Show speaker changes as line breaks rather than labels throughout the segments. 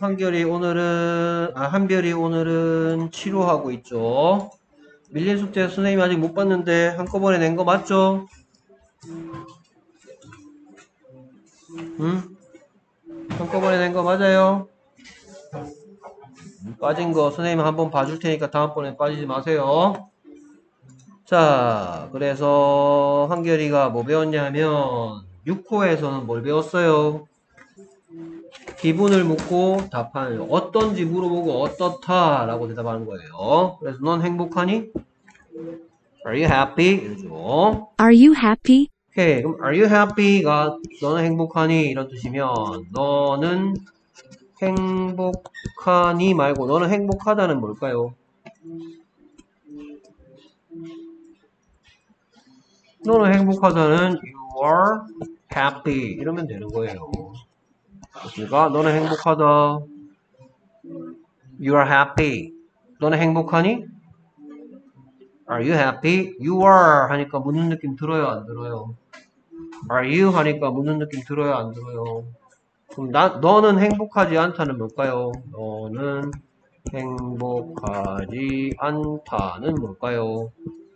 한별이 오늘은 치료하고 있죠. 밀린 숙제 선생님이 아직 못 봤는데 한꺼번에 낸 거 맞죠? 응? 한꺼번에 낸 거 맞아요? 빠진 거 선생님 한번 봐줄 테니까 다음번에 빠지지 마세요. 자, 그래서 한결이가 뭐 배웠냐면 6호에서는 뭘 배웠어요? 기분을 묻고 답하는 어떤지 물어보고 어떻다 라고 대답하는 거예요. 그래서 넌 행복하니? Are you happy? 이러죠.
Are you happy?
오케이, 그럼 Are you happy가 너는 행복하니? 이런 뜻이면 너는 행복하니 말고 너는 행복하다는 뭘까요? 너는 행복하다는 You are happy 이러면 되는 거예요. 그러니까 너는 행복하다. You are happy. 너는 행복하니? Are you happy? You are 하니까 묻는 느낌 들어요, 안 들어요? Are you 하니까 묻는 느낌 들어요, 안 들어요? 그럼 너는 행복하지 않다는 뭘까요? 너는 행복하지 않다는 뭘까요?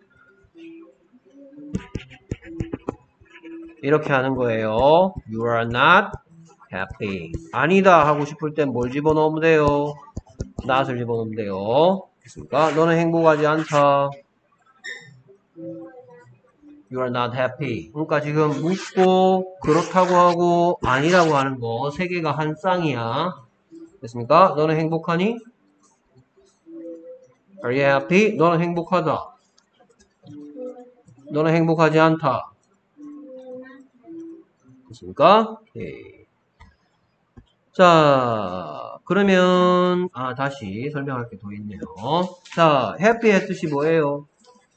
이렇게 하는 거예요. You are not happy. 아니다 하고 싶을 땐 뭘 집어넣으면 돼요? not을 집어넣으면 돼요. 됐습니까? 너는 행복하지 않다. You are not happy. 그러니까 지금 묻고 그렇다고 하고 아니라고 하는 거 세 개가 한 쌍이야. 됐습니까? 너는 행복하니? Are you happy? 너는 행복하다. 너는 행복하지 않다. 됐습니까? 오케이. 자, 그러면 다시 설명할 게 더 있네요. 자, happy의 뜻이 뭐예요?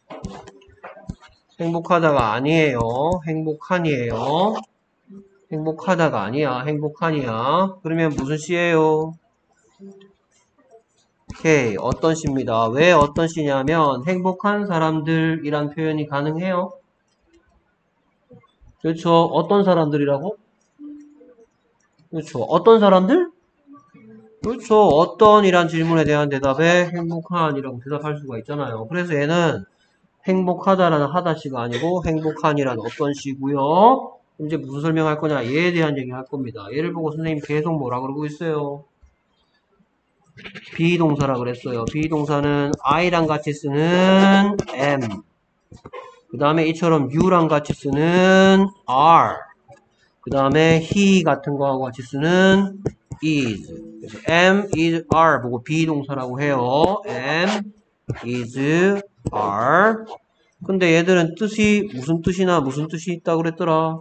행복하다가 아니에요. 행복하니에요. 행복하다가 아니야. 행복하니야. 그러면 무슨 시예요? 오케이. 어떤 시입니다. 왜 어떤 시냐면 행복한 사람들이란 표현이 가능해요. 그렇죠. 어떤 사람들이라고? 그렇죠. 어떤 사람들? 그렇죠. 어떤이란 질문에 대한 대답에 행복한이라고 대답할 수가 있잖아요. 그래서 얘는 행복하다라는 하다시가 아니고 행복한이라는 어떤 시고요. 이제 무슨 설명할 거냐? 얘에 대한 얘기 할 겁니다. 얘를 보고 선생님 계속 뭐라 그러고 있어요? 비동사라 그랬어요. 비동사는 I랑 같이 쓰는 am. 그 다음에 이처럼 U랑 같이 쓰는 are. 그 다음에 he 같은 거하고 같이 쓰는 is. 그래서 am, is, are 보고 비동사라고 해요. am, is, are. 근데 얘들은 뜻이 무슨 뜻이나 무슨 뜻이 있다 그랬더라?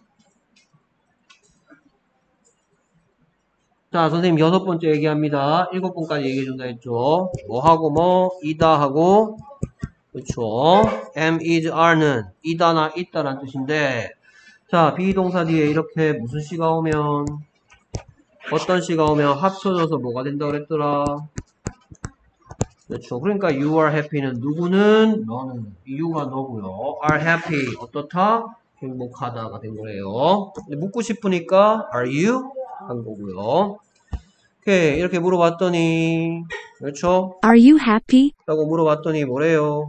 자, 선생님 6번째 얘기합니다. 7번까지 얘기해준다 했죠. 뭐 하고 뭐, 이다 하고, 그렇죠. am, is, are는 이다나 있다란 뜻인데, 자, 비동사 뒤에 이렇게 무슨 시가 오면, 어떤 시가 오면 합쳐져서 뭐가 된다 그랬더라? 그렇죠. 그러니까 you are happy는 누구는? 너는. you가 너고요. are happy 어떻다? 행복하다가 된 거예요. 묻고 싶으니까 are you? 한 거고요. 오케이. 이렇게 물어봤더니 그렇죠?
Are you happy?
라고 물어봤더니 뭐래요?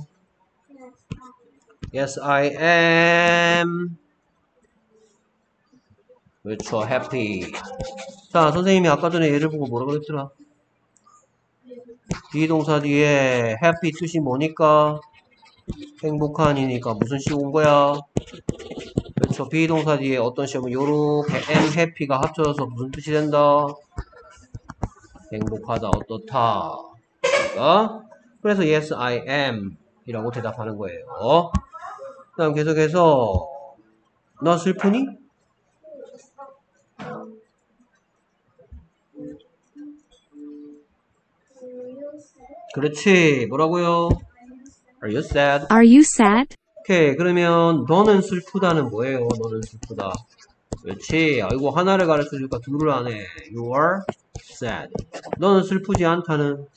Yes, I am. 그렇죠. happy. 자, 선생님이 아까 전에 얘를 보고 뭐라고 그랬더라? 비동사 뒤에 happy 뜻이 뭐니까? 행복한이니까 무슨 시 온 거야? 그렇죠. 비동사 뒤에 어떤 시험은 요렇게 am, happy가 합쳐져서 무슨 뜻이 된다? 행복하다, 어떻다. 그러니까 그래서 yes, I am 이라고 대답하는 거예요. 그 다음 계속해서 너 슬프니? 그렇지. 뭐라고요? Are you sad?
Are you sad?
오케이. 그러면 너는 슬프다는 뭐예요? 너는 슬프다. 그렇지. 아이고 하나를 가르쳐주니까 둘을 하네. You are sad. 너는 슬프지 않다는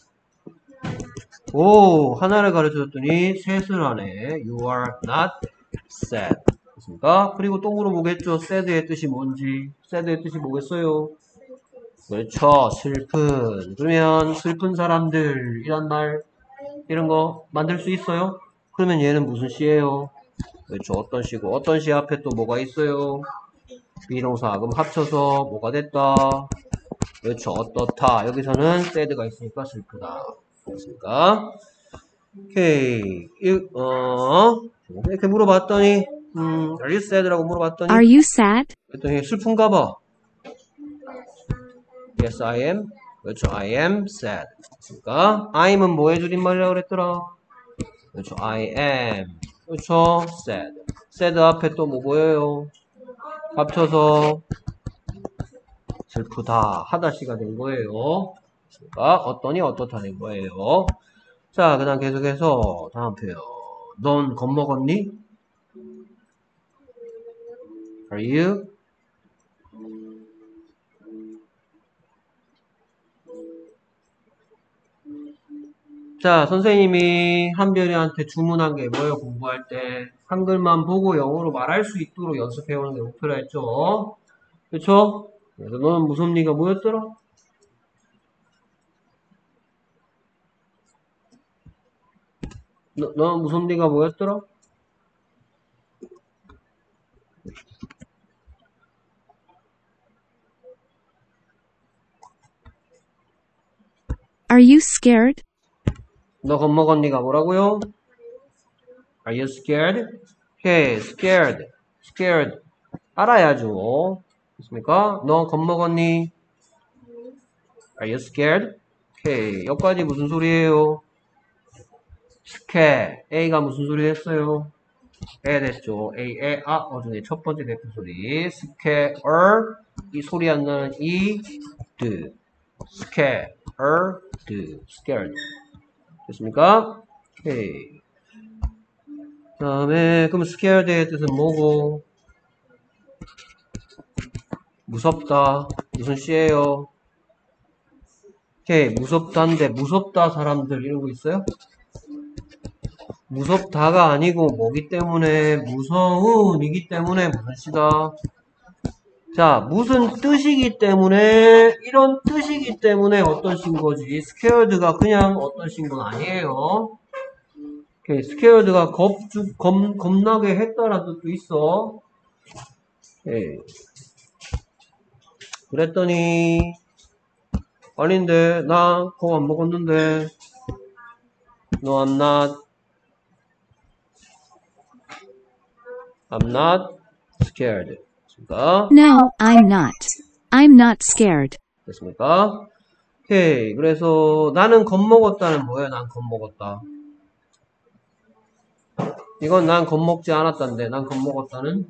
오 하나를 가르쳐줬더니 셋을 하네. You are not sad. 됐습니까? 그리고 또 물어보겠죠. sad의 뜻이 뭔지. sad의 뜻이 뭐겠어요? 그렇죠. 슬픈. 그러면 슬픈 사람들 이란 말 이런 거 만들 수 있어요? 그러면 얘는 무슨 시예요? 그렇죠. 어떤 시고 어떤 시 앞에 또 뭐가 있어요? 비동사. 그럼 합쳐서 뭐가 됐다? 그렇죠. 어떻다. 여기서는 sad가 있으니까 슬프다. 됐습니까? 오케이. 이렇게 물어봤더니 are you sad라고 물어봤더니
Are you sad?
그랬더니 슬픈가 봐. Yes, I am. 그렇죠. I am sad. 그러니까 I'm은 뭐의 줄임말이라고 그랬더라? 그렇죠. I am. 그렇죠. sad. sad 앞에 또 뭐 보여요? 합쳐서 슬프다. 하다시가 된 거예요. 그러니까 어떠니 어떻다 된 거예요. 자, 그 다음 계속해서 다음 표현. 넌 겁먹었니? Are you? 자, 선생님이 한별이한테 주문한 게 뭐예요? 공부할 때 한글만 보고 영어로 말할 수 있도록 연습해오는 게 목표라 했죠. 그쵸? 그래서 너는 무슨 리가 뭐였더라? 너는 무슨 리가 뭐였더라?
Are you scared?
너 겁먹었니가 뭐라고요? Are you scared? 오케이, scared. scared. 알아야죠. 됐습니까? 너 겁먹었니? Are you scared? 오케이, 여기까지 무슨 소리예요? scared. A가 무슨 소리 했어요? 에 됐죠. A의 어중에 첫 번째 대표 소리. scared. 이 소리 안 나는 드. scared. scared. 됐습니까? 오케이. 다음에 그럼 scared의 뜻은 뭐고? 무섭다. 무슨 시예요? 오케이. 무섭다인데 무섭다 사람들 이런 거 있어요? 무섭다가 아니고 뭐기 때문에 무서운이기 때문에 무슨 시다? 자, 무슨 뜻이기 때문에 이런 뜻이기 때문에 어떤 시인 거지? scared가 그냥 어떤 시인 건 아니에요. 오케이. scared가 겁나게 했다라는 뜻도 있어. 오케이. 그랬더니 아닌데 나 겁 안 먹었는데 No, I'm not scared. 됐습니까?
No, I'm not. I'm not scared.
됐습니까? 오케이. 그래서 나는 겁먹었다는 뭐예요? 난 겁먹었다. 이건 난 겁먹지 않았다인데 난 겁먹었다는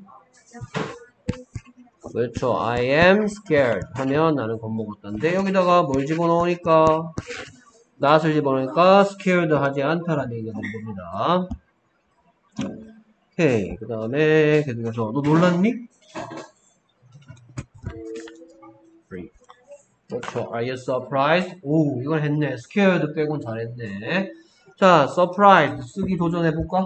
그렇죠. I am scared 하면 나는 겁먹었다인데 여기다가 뭘 집어넣으니까 not을 집어넣으니까 scared 하지 않다라는 얘기가 되는 겁니다. 오케이. 그 다음에 계속해서 너 놀랐니? 그렇죠. Are you surprised? 오, 이걸 했네. scared 빼곤 잘했네. 자, surprised 쓰기 도전해볼까?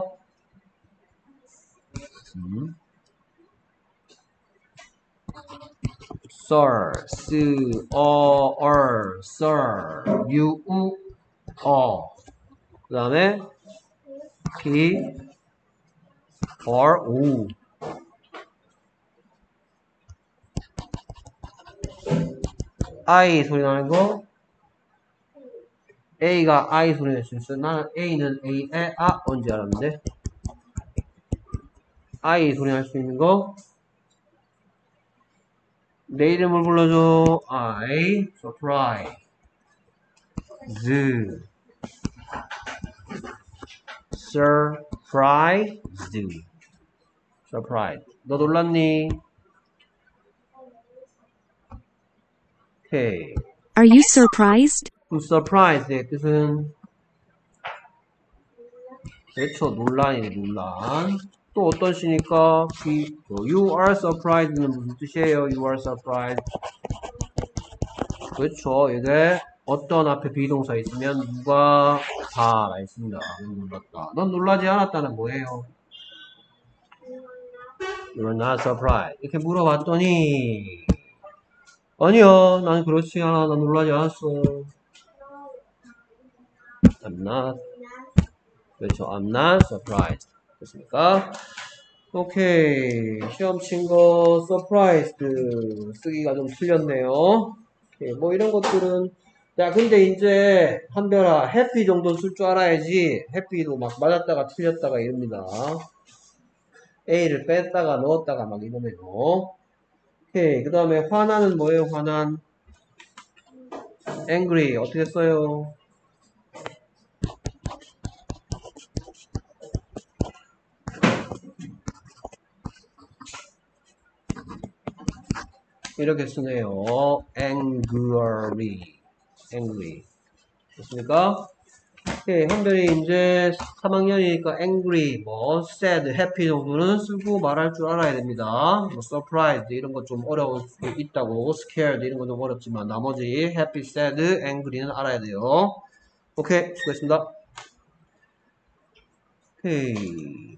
sir, sir, you, 그 다음에 he, o. I 소리 나는 거 A가 I 소리 낼 수 있어요. 나는 A는 A의 언제 알았는데 I 소리 날 수 있는 거 내 이름을 불러줘. I surprise surprise 너 놀랐니? 오케이.
Are you surprised?
그럼 surprise의 뜻은 그렇죠. 논란이네. 논란. 또 어떤 시니까 you are surprised는 무슨 뜻이에요? you are surprised. 그렇죠. 이게 어떤 앞에 비동사 있으면 누가 다라 있습니다. 넌 놀랐다. 넌 놀라지 않았다는 뭐예요? You're not surprised. 이렇게 물어봤더니 아니야, 난 그렇지 않아. 난 놀라지 않았어. I'm not. 그렇죠. I'm not surprised. 됐습니까? 오케이. 시험 친 거 surprised 쓰기가 좀 틀렸네요. 오케이. 뭐 이런 것들은 야 근데 이제 한별아 happy 정도 쓸 줄 알아야지 happy도 막 맞았다가 틀렸다가 이럽니다. A를 뺐다가 넣었다가 막 이러네요. 오케이. 그 다음에 화나는 뭐예요? 화난 angry 어떻게 써요? 이렇게 쓰네요. angry. 됐습니까? 오케이. 한별이 이제 3학년이니까 angry, 뭐 sad, happy 정도는 쓰고 말할 줄 알아야 됩니다. 뭐 surprised 이런 거 좀 어려울 수 있다고, scared 이런 거 좀 어렵지만 나머지 happy, sad, angry는 알아야 돼요. 오케이. 수고했습니다. 오케이.